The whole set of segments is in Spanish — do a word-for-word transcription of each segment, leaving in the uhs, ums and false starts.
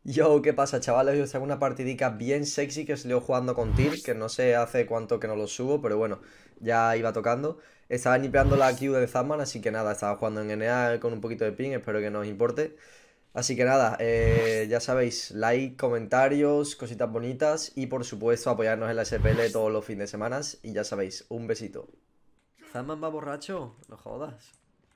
Yo, ¿qué pasa, chavales? Yo os hago una partidica bien sexy que os leo jugando con Tyr, que no sé hace cuánto que no lo subo, pero bueno, ya iba tocando. Estaba nipeando la Q de Zaman, así que nada, estaba jugando en N A con un poquito de ping, espero que no os importe. Así que nada, eh, ya sabéis, like, comentarios, cositas bonitas y por supuesto apoyarnos en la S P L todos los fines de semana. Y ya sabéis, un besito. ¿Zaman va borracho? No jodas.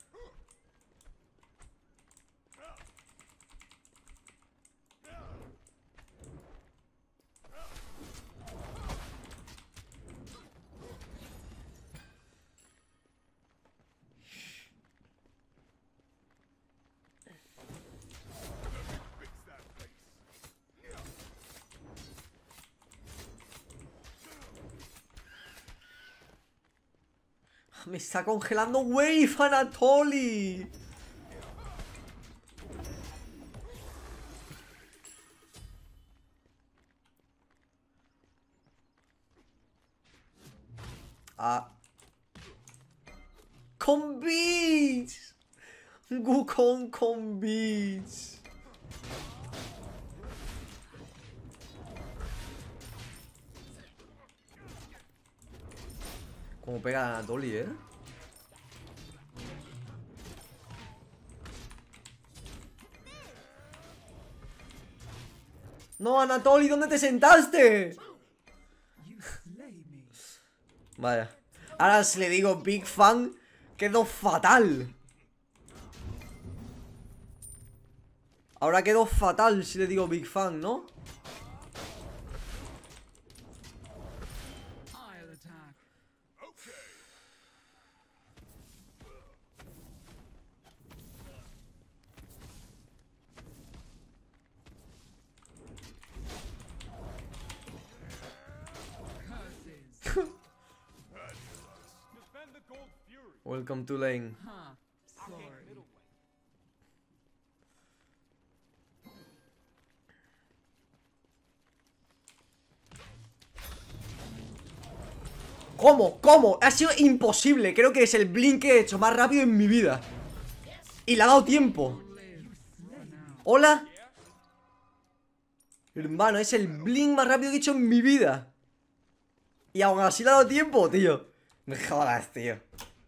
Me está congelando Wave, Anatoly. Ah. Con Beats. Wukong con Beats. Como pega a Anatoly, eh. No, Anatoly, ¿dónde te sentaste? Vaya. Ahora si le digo Big Fan, quedó fatal. Ahora quedó fatal si le digo Big Fan, ¿no? Welcome to lane. ¿Cómo? ¿Cómo? Ha sido imposible. Creo que es el blink que he hecho más rápido en mi vida. Y le ha dado tiempo. ¿Hola? Hermano, es el blink más rápido que he hecho en mi vida. Y aún así le ha dado tiempo, tío. Me jodas, tío.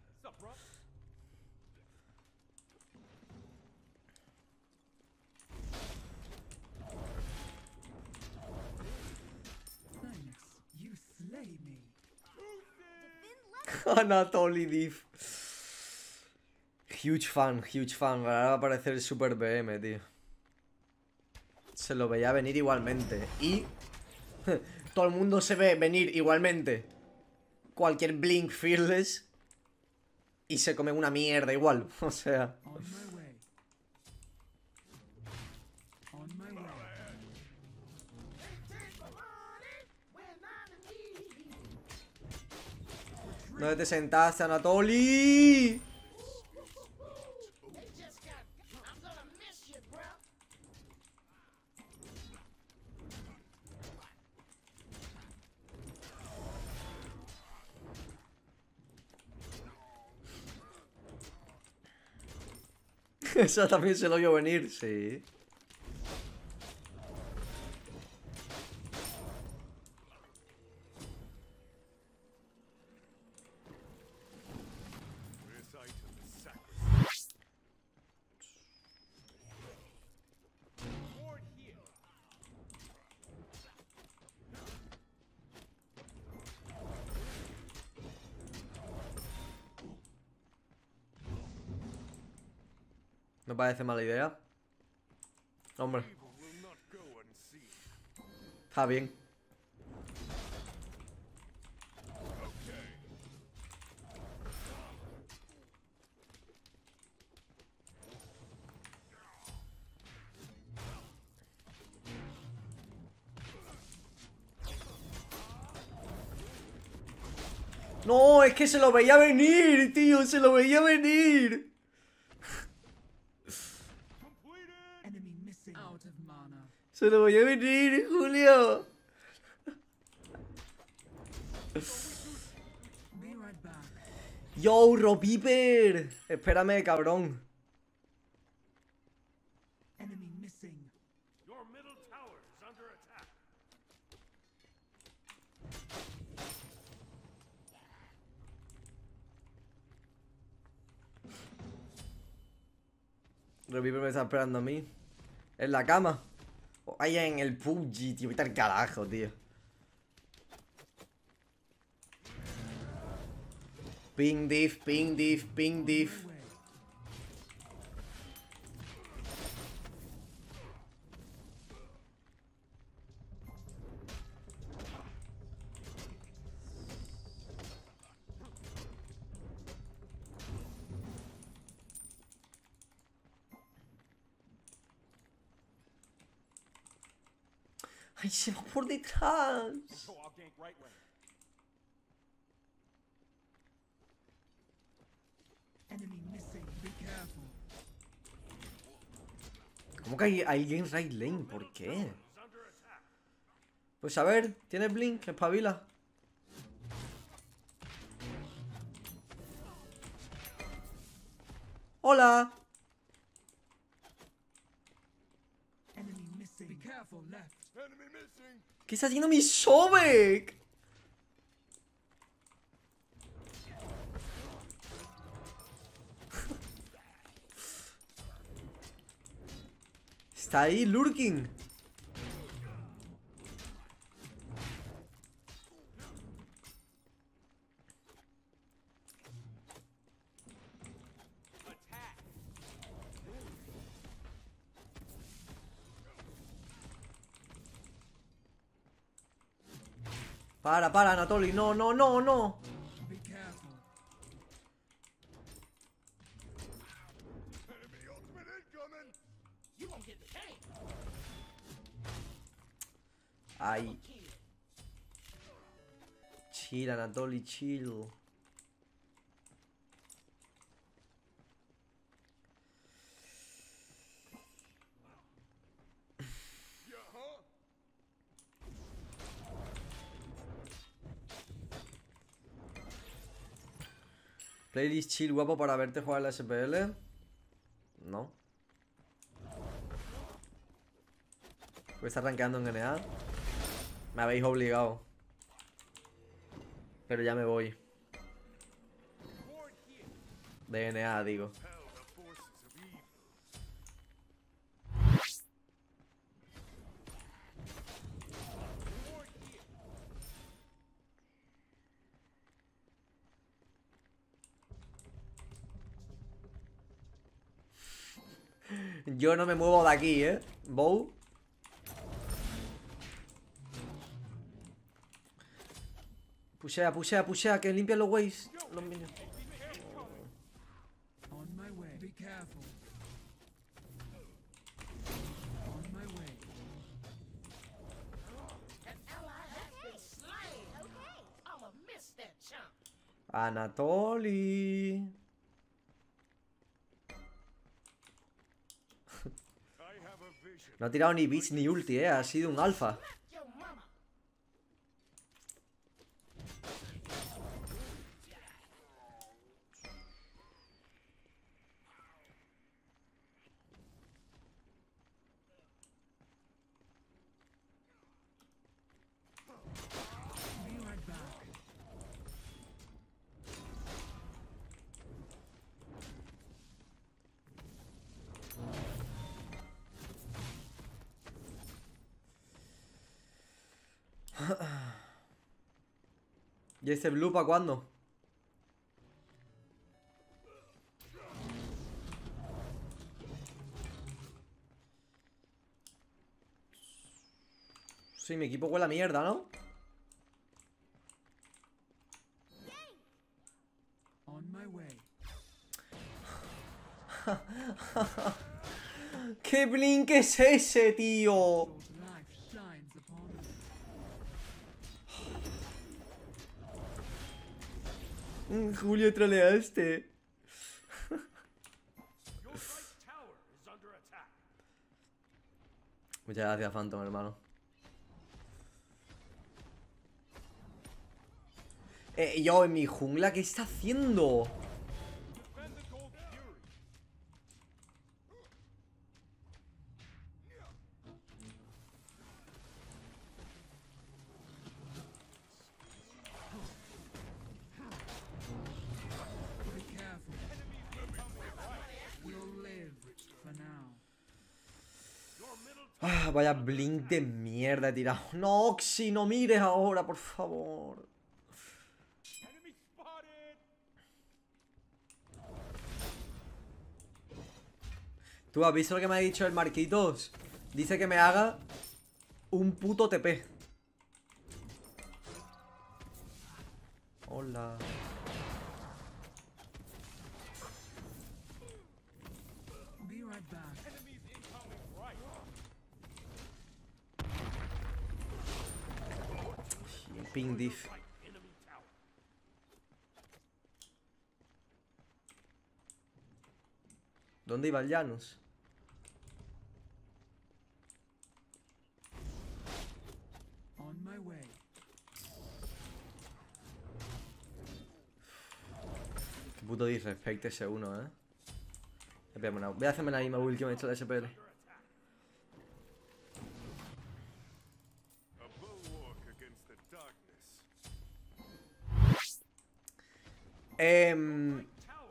Anatoly Diff. Huge fan, huge fan. Ahora va a aparecer el Super B M, tío. Se lo veía venir igualmente. Y todo el mundo se ve venir igualmente. Cualquier Blink Fearless. Y se come una mierda igual. O sea. ¿Dónde te sentaste, Anatoly? Esa también se lo vio venir, sí. No parece mala idea. Hombre. Está bien. No, es que se lo veía venir, tío. Se lo veía venir. Se lo veía venir, Julio. Yo, Ropiper. Espérame, cabrón. Reviver me está esperando a mí. En la cama. O ahí en el P U B G, tío. Vete al carajo, tío. Ping diff, ping diff, ping diff. ¡Ay, se va por detrás! ¿Cómo que hay alguien en right lane? ¿Por qué? Pues a ver, ¿tienes blink? Espabila. ¡Hola! ¿Qué está haciendo mi Sobek? Está ahí, lurking. Para, para, Anatoly. No, no, no, no. Ay. Chill, Anatoly, chill. Playlist chill guapo para verte jugar la S P L. No. Voy a estar rankeando en N A. Me habéis obligado. Pero ya me voy. De N A, digo. Yo no me muevo de aquí, ¿eh? Bow. Pushea, pushea, pushea, que limpian los waves. Los minions. Anatoly. No ha tirado ni bits ni ulti, eh. Ha sido un alfa. ¿Y ese blue para cuándo? Sí, mi equipo huele a mierda, ¿no? ¿Qué blink es ese, tío? Julio, troleaste. Muchas gracias, Phantom, hermano. Eh, yo, en mi jungla, ¿qué está haciendo? Ah, vaya blink de mierda he tirado. No, Oxy, no mires ahora, por favor. Tú has visto lo que me ha dicho el Marquitos. Dice que me haga un puto T P. Hola. Ping diff. ¿Dónde iba el Janus? Qué puto disrespect ese uno, eh. Voy a hacerme la misma build que me he hecho de S P L. Eh...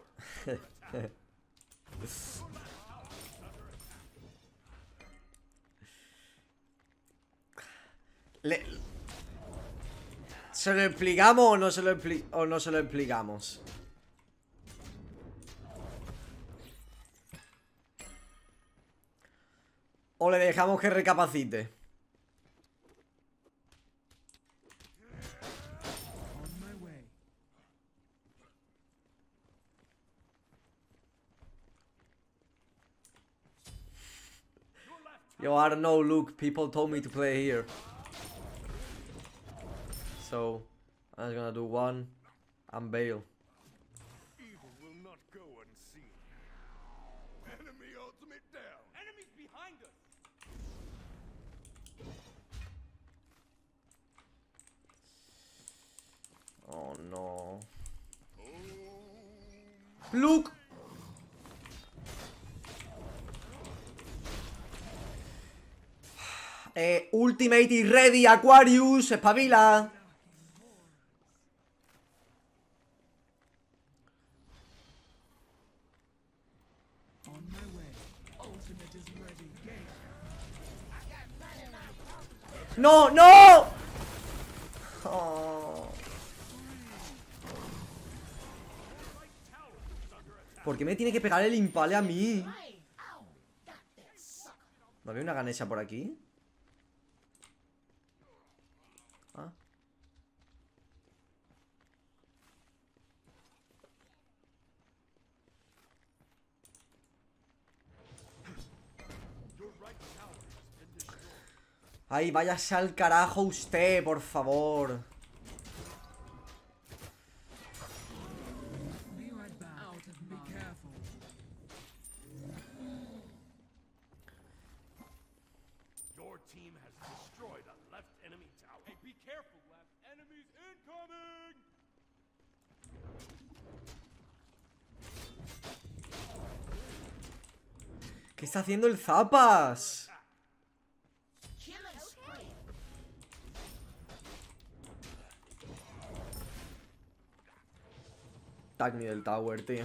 Le... ¿Se lo explicamos o no se lo, expli o no se lo explicamos? ¿O le dejamos que recapacite? Yo, I don't know, Luke. People told me to play here. So, I'm gonna do one and bail. Evil will not go unseen. Enemy ultimate down. Enemies behind us. Oh no. Luke. Eh, Ultimate y ready, Aquarius, espabila. ¡No, no! Oh. ¿Por qué me tiene que pegar el impale a mí? ¿No había una Ganesha por aquí? Ah. Ay, váyase al carajo usted, por favor. Your team has destroyed a left enemy tower. Hey, be careful, left. Enemies incoming. ¿Qué está haciendo el Zapas? Tag me del tower, tío.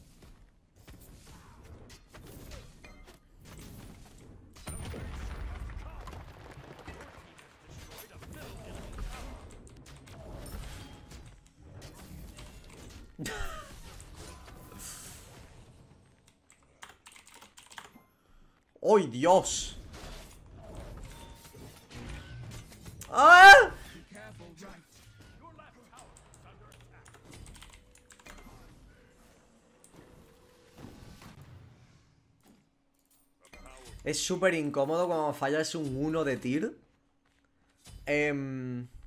¡Ay, Dios! ¡Ah! Es súper incómodo cuando fallas un uno de tir. Eh,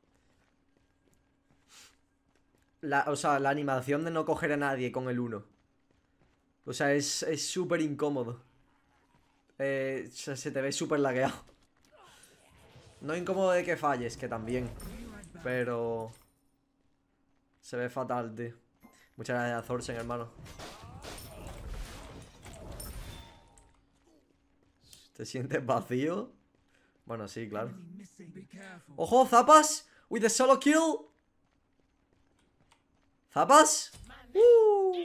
la, o sea, la animación de no coger a nadie con el uno. O sea, es súper incómodo. Eh, se, se te ve súper lagueado. No incómodo de que falles, que también. Pero... se ve fatal, tío. Muchas gracias, Thorsen, hermano. ¿Te sientes vacío? Bueno, sí, claro. ¡Ojo, Zapas! With the solo kill. ¿Zapas? Uh.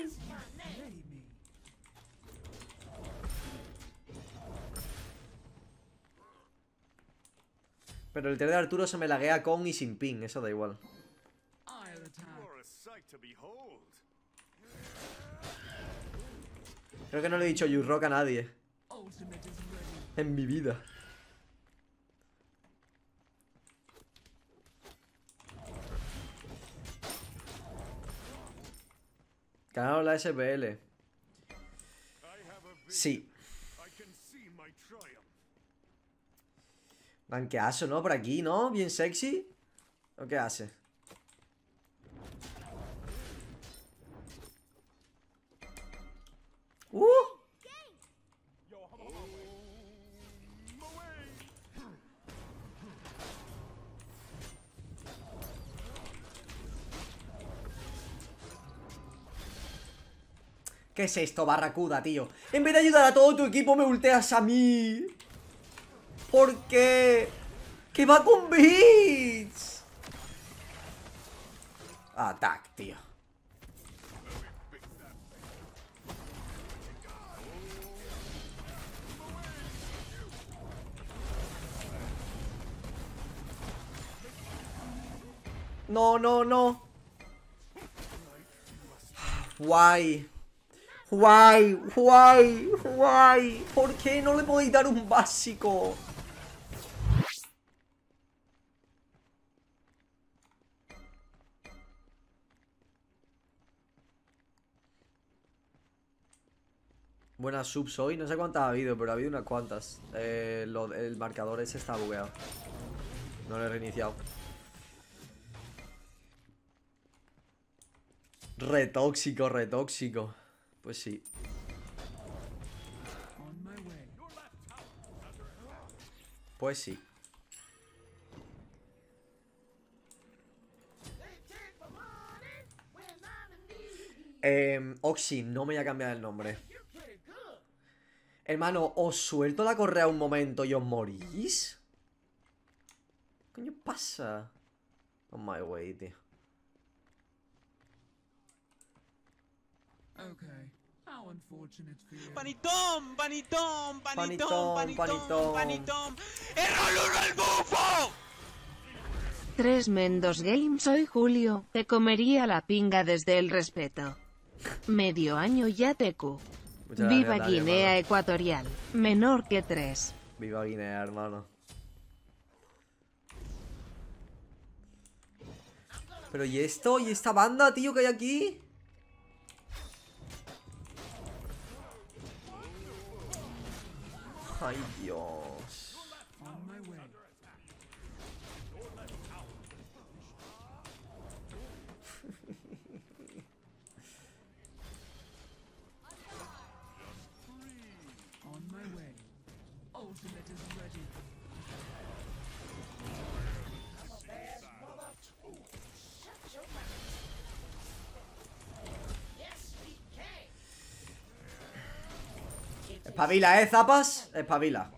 Pero el tier de Arturo se me laguea con y sin ping, eso da igual. You are a sight to behold. Creo que no le he dicho You Rock a nadie en mi vida. Ganaron la S P L. I have a vision. Sí. I can see my triumph. Ganqueazo, ¿no? Por aquí, ¿no? Bien sexy. ¿O qué hace? ¡Uh! ¿Qué es esto, Barracuda, tío? En vez de ayudar a todo tu equipo, me ulteas a mí. ¿Por qué? ¡Que va con Beats! Attack, tío. No, no, no. Guay. Guay, guay, guay. ¿Por qué no le podéis dar un básico? Buenas subs hoy. No sé cuántas ha habido, pero ha habido unas cuantas. Eh, lo, el marcador ese está bugueado. No lo he reiniciado. Retóxico, retóxico. Pues sí. Pues sí. Eh, Oxy, no me voy a cambiar el nombre. Hermano, ¿os suelto la correa un momento y os morís? ¿Qué coño pasa? On my way, tío. Okay. How unfortunate for you. Panitón, panitón, Panitón, panitón, panitón, panitón. panitón. ¡Error uno el bufo! Tres Mendos Games. Soy Julio, te comería la pinga desde el respeto. Medio año ya te cu. Muchas Viva gracias, Dani, Guinea hermano. Ecuatorial, menor que tres. Viva Guinea, hermano. Pero ¿y esto? ¿Y esta banda, tío, que hay aquí? Ay, Dios. On my way. On my way. Ultimate is ready. Espabila, ¿eh, zapas? Espabila.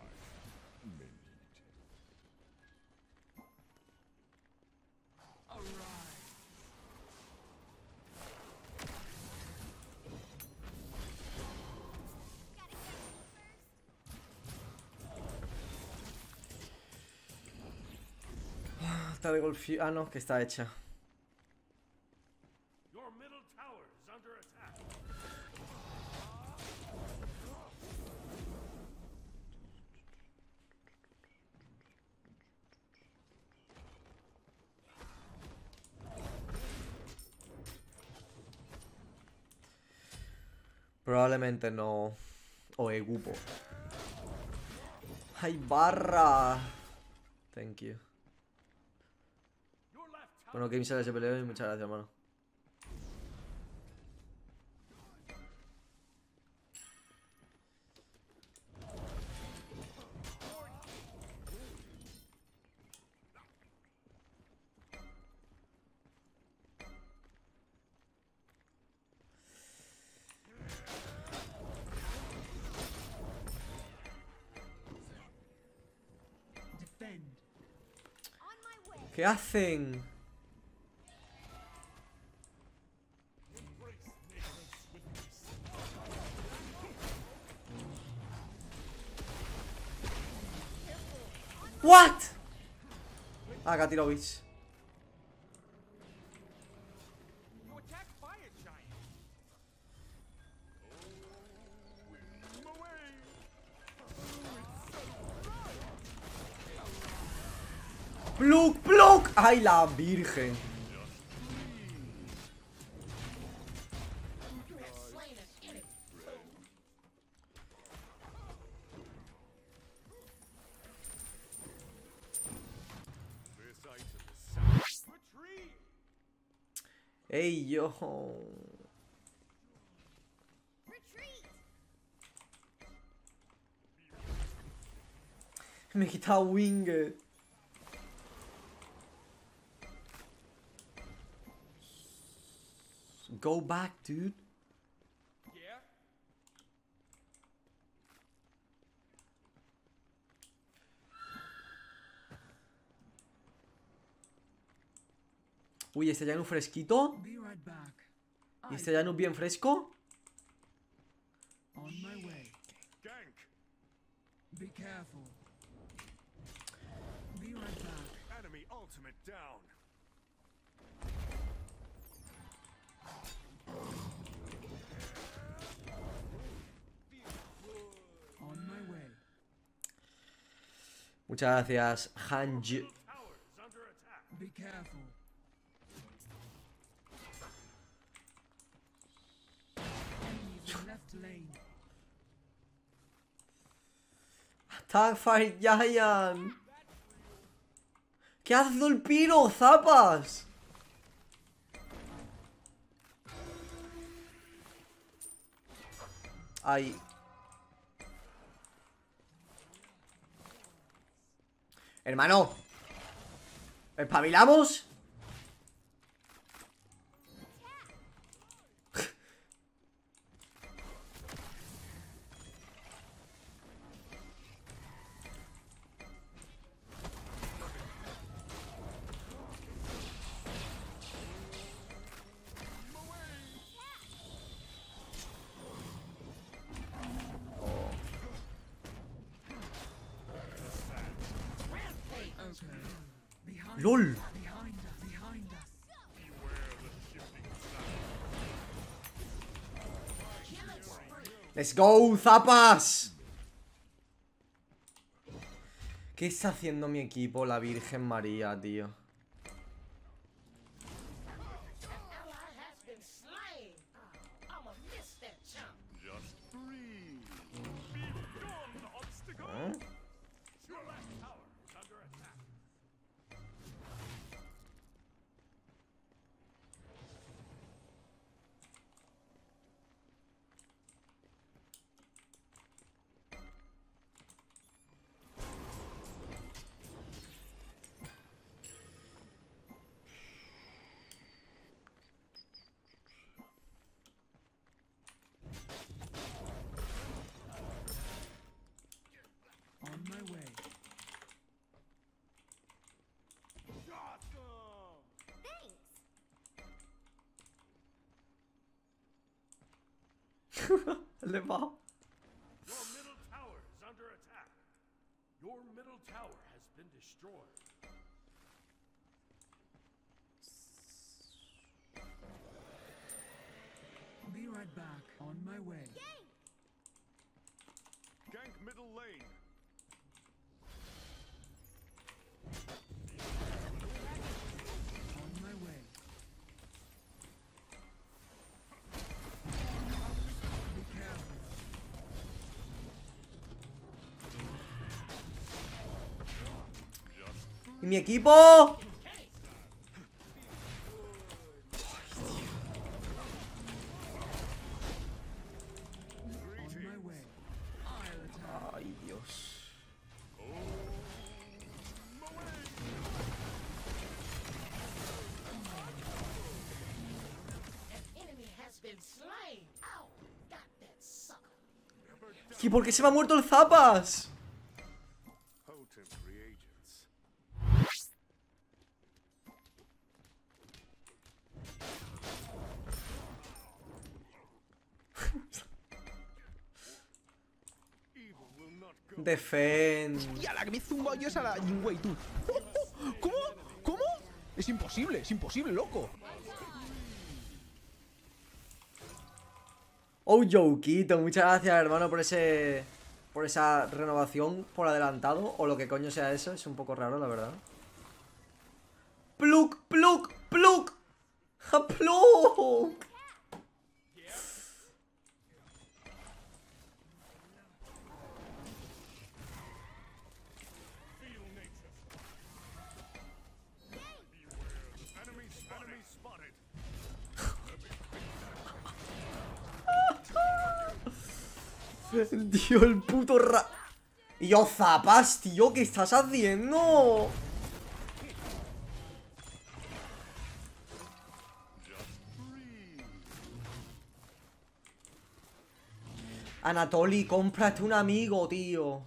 Está de golf. Ah, no, que está hecha. Your middle tower is under attack. Probablemente no. O Egupo. ¡Ay, barra! Thank you. Your left tower. Bueno, Game se peleó y muchas gracias, hermano. Defend. ¿Qué hacen? What? Ah, que ha tirado Beach. You attacked by a giant. Oh, away. ¡Pluk, pluk! ¡Ay, la virgen! This item is sound. Retreat. ¡Ey, yo! Me he quitado Winged. Go back, dude. Yeah. Uy, este Janus fresquito. Be right back. ¿Y I este Janus bien fresco? on my way. Gank. Be careful. Be right back. Enemy ultimate down. On my way. Muchas gracias, Hanj. Towers under attack. Be careful. Enemies in left lane. Attack Fire Giant. ¿Qué hace el piro, zapas? Ahí. Hermano. ¿Espabilamos? Okay. Behind LOL. behind us. Behind us. Let's go, zapas. ¿Qué está haciendo mi equipo, la Virgen María, tío? Just breathe. Be gone, obstacle. ¿Eh? Your last tower is under attack. On my way. Awesome. Le va. Your middle tower is under attack. Your middle tower has been destroyed. Be right back. On my way. Gank middle lane. On my way. Be careful. ¿Y mi equipo? On my way. I'll attack. Ay, Dios. Enemy has been slain. Ow! Got that sucker. ¿Y por qué se me ha muerto el zapas? Potent reagents. Evil will not go. Defend. Y a la que me zumba yo esa la Jingwei, tú. ¿Cómo? ¿Cómo? Es imposible, es imposible, loco. Oh, Joquito, muchas gracias, hermano, por ese... Por esa renovación por adelantado. O lo que coño sea eso, es un poco raro, la verdad. ¡Pluk, pluk, pluk! ¡Ja, pluk! Enemy, enemy spotted. Tío, el puto ra... Y yo, zapas, tío, ¿qué estás haciendo? Anatoly, cómprate un amigo, tío.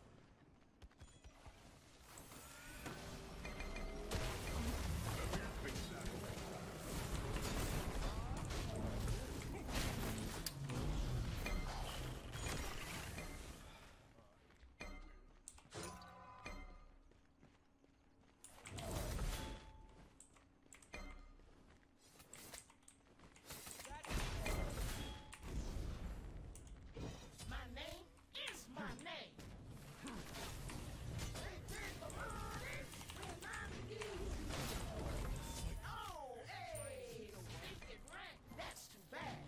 My name is my name. Oh, hey, fifty rank. That's too bad.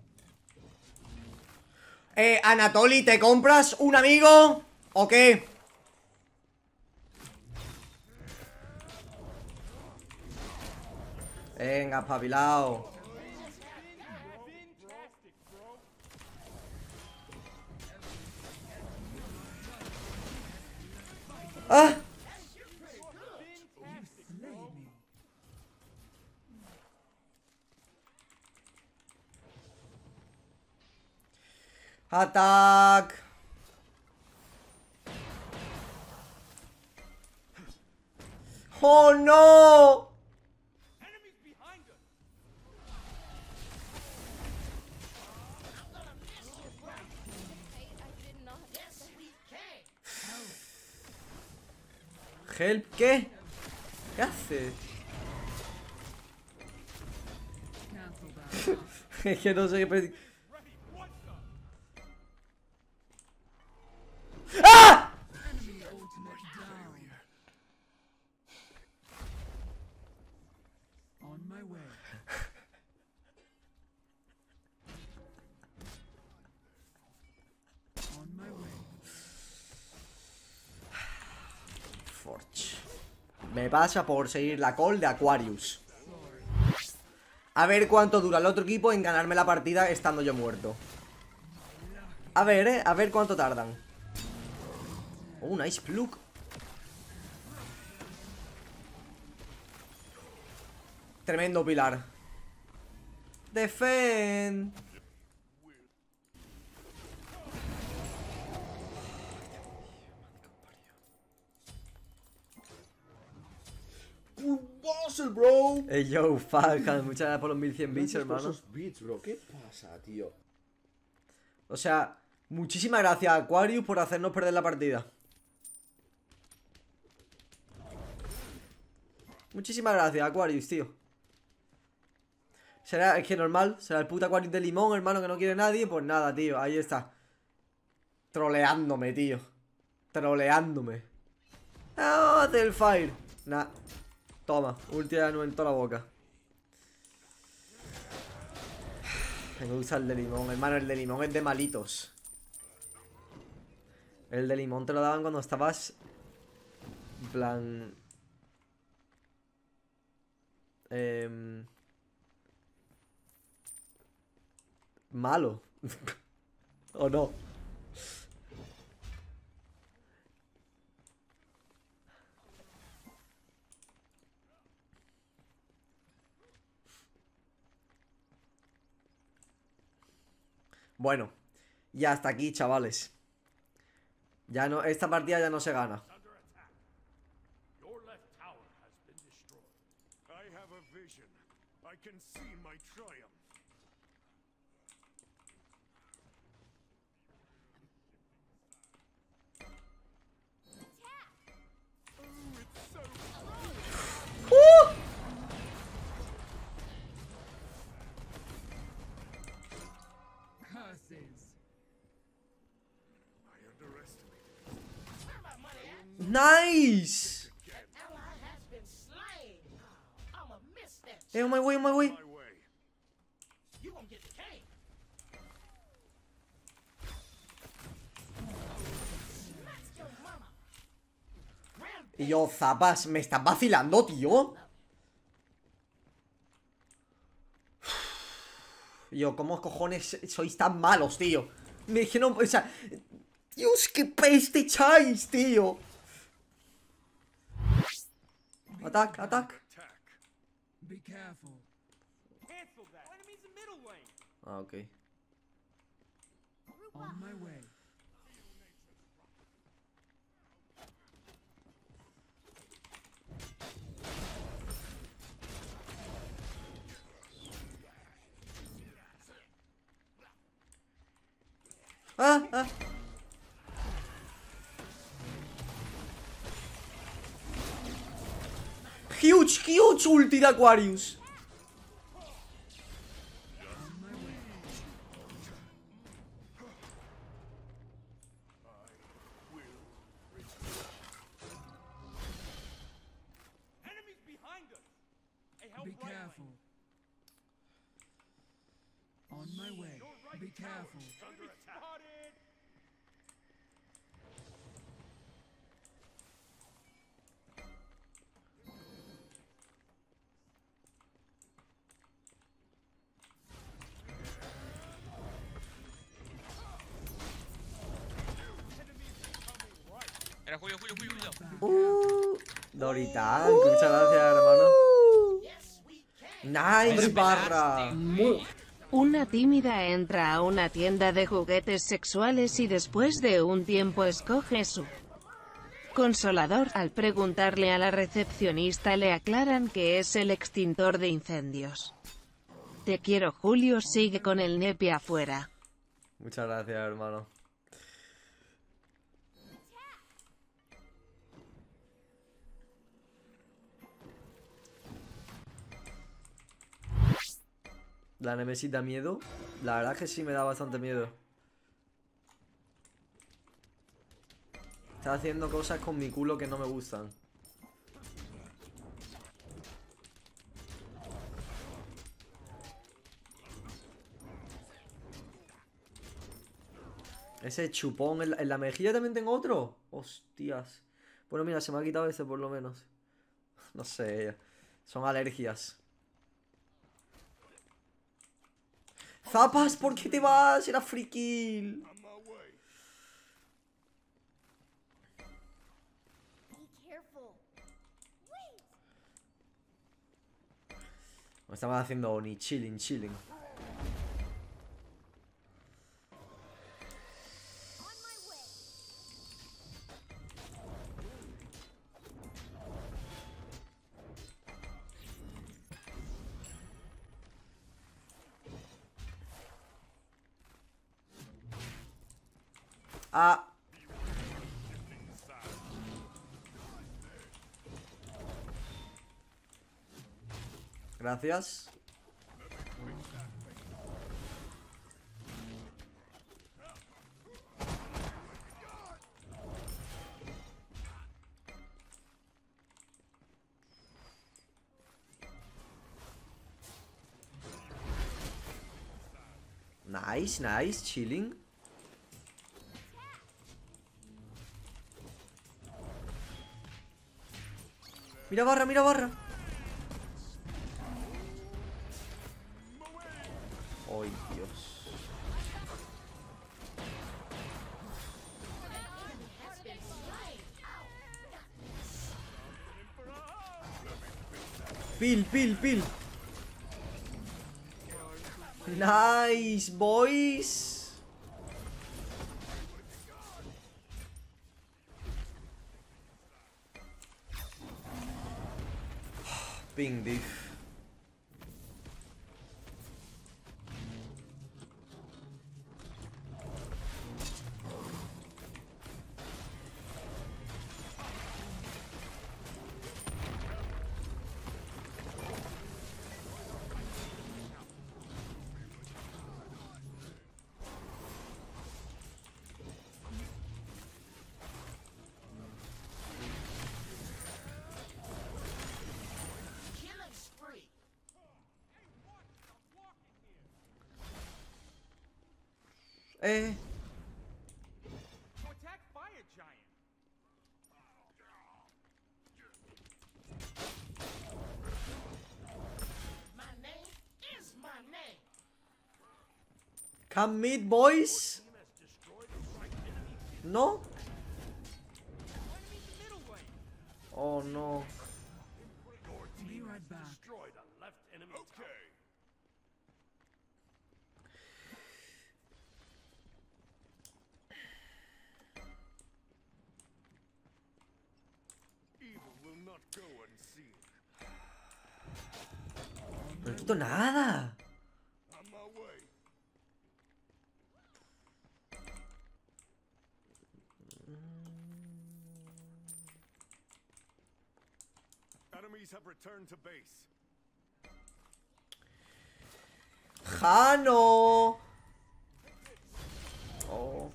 Eh, Anatoly, ¿te compras un amigo? ¿O qué? Venga, espabilao. ¡Ah! ¡Atac! ¡Oh, no! Enemies behind us. Yes, we can. ¿Help qué? ¿Qué hace? Cancel that. Es que no sé qué pedir. Ready. What's up? ¡Ah! Enemy ultimate down. On my way. On my way. Forge. Me pasa por seguir la call de Aquarius. A ver cuánto dura el otro equipo en ganarme la partida estando yo muerto. A ver, eh, a ver cuánto tardan. Oh, nice plug. Tremendo pilar. Defend. Puzzle, bro. Ey, yo, Falcon, muchas gracias por los mil cien bits, Gracias por hermano. esos bits, bro. ¿Qué pasa, tío? O sea, muchísimas gracias, Aquarius, por hacernos perder la partida. Muchísimas gracias, Aquarius, tío. Será, es que normal, será el puto Aquarius de limón, hermano, que no quiere nadie. Pues nada, tío, ahí está. Troleándome, tío. Troleándome. Ah, del fire. Nah. Toma, ulti de nuevo en toda la boca. Me gusta el de limón, hermano, el de limón es de malitos. El de limón te lo daban cuando estabas... En plan... Eh... Malo. ¿O no? Bueno, y hasta aquí, chavales. Ya no, esta partida ya no se gana. Under attack. Your left tower has been destroyed. I have a vision. I can see my triumph. Oh, it's so Nice. An ally has been slain. I'ma miss that. Hey, on my way, on my way. My way. You gonna get the cane. Smack your mama. Y yo, zapas, me estás vacilando, tío. Y yo, ¿cómo cojones sois tan malos, tío? Me dijeron, o sea, Dios, qué peste echáis, tío. Atac, atac. Attack. Be careful. Cancel that. Enemies in middle lane. Ah, ok. On my way. Ah, ah. Huge, huge ulti de Aquarius. Enemies behind us. Hey, help Be right careful. On my way. Be careful. Enemy spotted. Era Julio, Julio, Julio, Julio. Uh, Doritan, muchas gracias, hermano. Yes, we can. Nice, Me barra. pelaste. Una tímida entra a una tienda de juguetes sexuales y después de un tiempo escoge su consolador. Al preguntarle a la recepcionista le aclaran que es el extintor de incendios. Te quiero, Julio, sigue con el nepe afuera. Muchas gracias, hermano. La Nemesis da miedo. La verdad es que sí me da bastante miedo. Está haciendo cosas con mi culo que no me gustan. Ese chupón en la, en la mejilla también tengo otro. Hostias. Bueno, mira, se me ha quitado ese por lo menos. No sé. Son alergias. Zapas, ¿por qué te vas? Era free kill. On my way. Be careful. Wait. Estamos haciendo Oni, chilling, chilling. On my way. Ah. Gracias. Nice, nice, chilling. Mira barra, mira barra. Ay, Dios. Has been slain. Pil, pil, pil. Nice, boys. Ping diff. Eh. To attack Fire Giant. My name is my name. Come meet, boys. No. Enemy's in middle lane. Oh no. Be right back. Destroyed a left enemy. Okay. Evil will not go unseen. No le quito nada. On my way. Enemies have returned to base. Jano. Oh.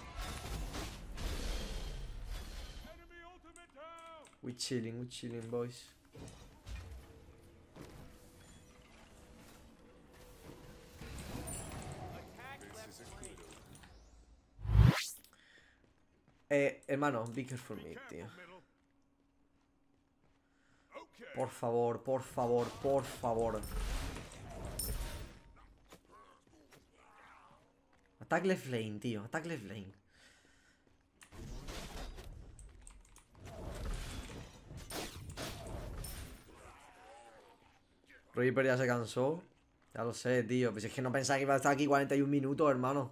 Enemy ultimate down. We chilling, we chilling, boys. Attack left lane. Eh, hermano, be careful me, Careful, tío. middle. Okay. Por favor, por favor, por favor. Attack left lane, tío. Attack left lane. Reaper ya se cansó. Ya lo sé, tío. Pues es que no pensaba que iba a estar aquí cuarenta y un minutos, hermano.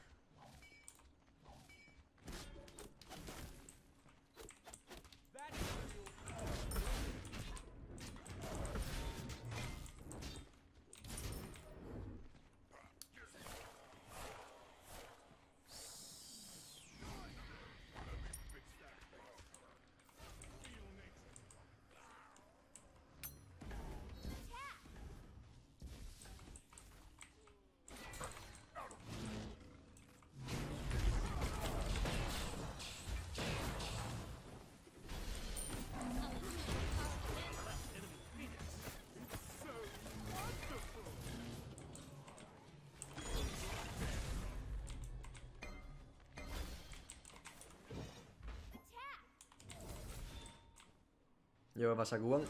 Yo, ¿qué pasa, Cuban?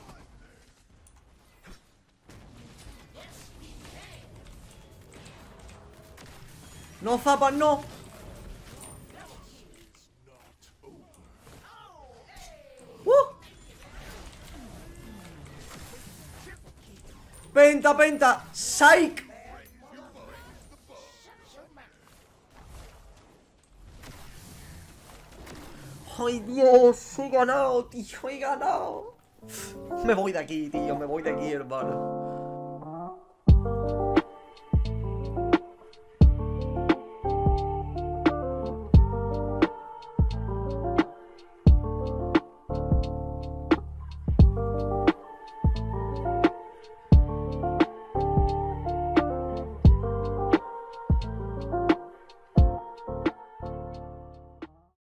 ¡No, zapas, no! ¡Uh! ¡Penta, penta! ¡Psych! ¡Ay, Dios! ¡He ganado, tío! ¡He ganado! Me voy de aquí, tío. Me voy de aquí, hermano.